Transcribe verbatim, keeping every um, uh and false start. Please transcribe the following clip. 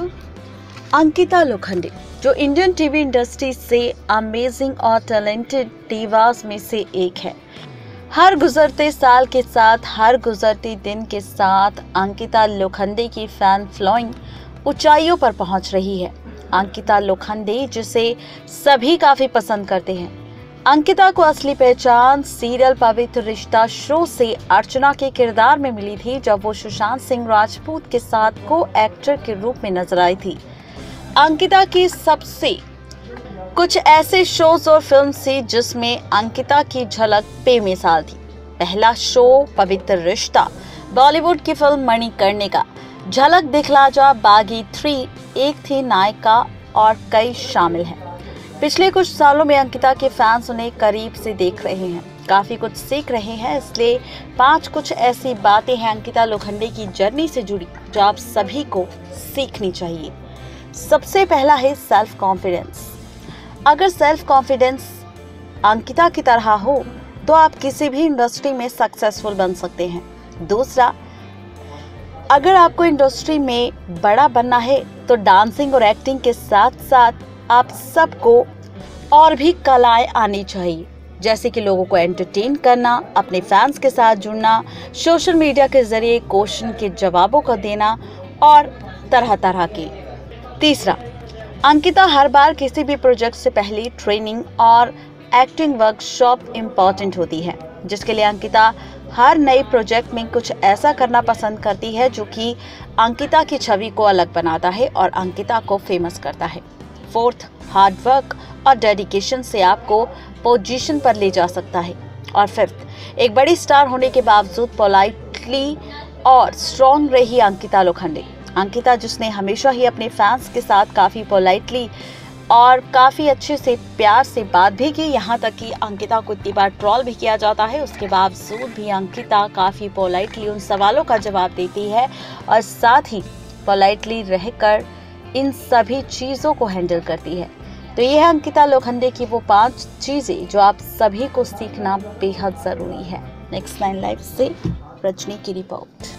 अंकिता लोखंडे, जो Indian TV industry से amazing और टैलेंटेड डिवास में से एक है। हर गुजरते साल के साथ, हर गुजरते दिन के साथ अंकिता लोखंडे की फैन फॉलोइंग ऊंचाइयों पर पहुंच रही है। अंकिता लोखंडे, जिसे सभी काफी पसंद करते हैं। अंकिता को असली पहचान सीरियल पवित्र रिश्ता शो से अर्चना के किरदार में मिली थी, जब वो सुशांत सिंह राजपूत के साथ को एक्टर के रूप में नजर आई थी। अंकिता की सबसे कुछ ऐसे शोज और फिल्म थी जिसमें अंकिता की झलक बेमिसाल थी। पहला शो पवित्र रिश्ता, बॉलीवुड की फिल्म मणिकर्णिका, झलक दिखला जा, बागी थ्री, एक थी नायिका और कई शामिल हैं। पिछले कुछ सालों में अंकिता के फैंस उन्हें करीब से देख रहे हैं, काफी कुछ सीख रहे हैं। इसलिए पांच कुछ ऐसी बातें हैं अंकिता लोखंडे की जर्नी से जुड़ी जो आप सभी को सीखनी चाहिए। सबसे पहला है सेल्फ कॉन्फिडेंस। अगर सेल्फ कॉन्फिडेंस अंकिता की तरह हो तो आप किसी भी इंडस्ट्री में सक्सेसफुल बन सकते हैं। दूसरा, अगर आपको इंडस्ट्री में बड़ा बनना है तो डांसिंग और एक्टिंग के साथ साथ आप सबको और भी कलाएं आनी चाहिए, जैसे कि लोगों को एंटरटेन करना, अपने फैंस के साथ जुड़ना, सोशल मीडिया के जरिए क्वेश्चन के जवाबों को देना और तरह तरह की। तीसरा, अंकिता हर बार किसी भी प्रोजेक्ट से पहले ट्रेनिंग और एक्टिंग वर्कशॉप इम्पॉर्टेंट होती है, जिसके लिए अंकिता हर नए प्रोजेक्ट में कुछ ऐसा करना पसंद करती है जो कि अंकिता की छवि को अलग बनाता है और अंकिता को फेमस करता है। फोर्थ, हार्ड वर्क और डेडिकेशन से आपको पोजीशन पर ले जा सकता है। और फिफ्थ, एक बड़ी स्टार होने के बावजूद पोलाइटली और स्ट्रॉन्ग रही अंकिता लोखंडे। अंकिता, जिसने हमेशा ही अपने फैंस के साथ काफ़ी पोलाइटली और काफ़ी अच्छे से प्यार से बात भी की, यहाँ तक कि अंकिता को इतनी बार ट्रोल भी किया जाता है, उसके बावजूद भी अंकिता काफ़ी पोलाइटली उन सवालों का जवाब देती है और साथ ही पोलाइटली रहकर इन सभी चीज़ों को हैंडल करती है। तो ये है अंकिता लोखंडे की वो पांच चीज़ें जो आप सभी को सीखना बेहद ज़रूरी है। नेक्स्ट नाइन लाइव से रजनी की रिपोर्ट।